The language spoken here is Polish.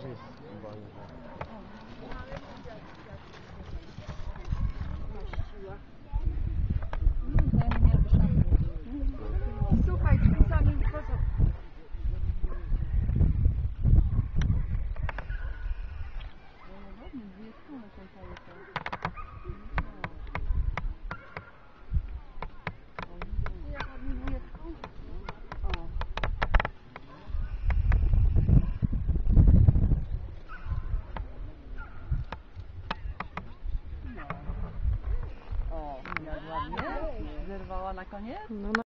jest wolny. Słuchaj, czasami wchodzą. O, jak ładnie. Zerwała na koniec? No,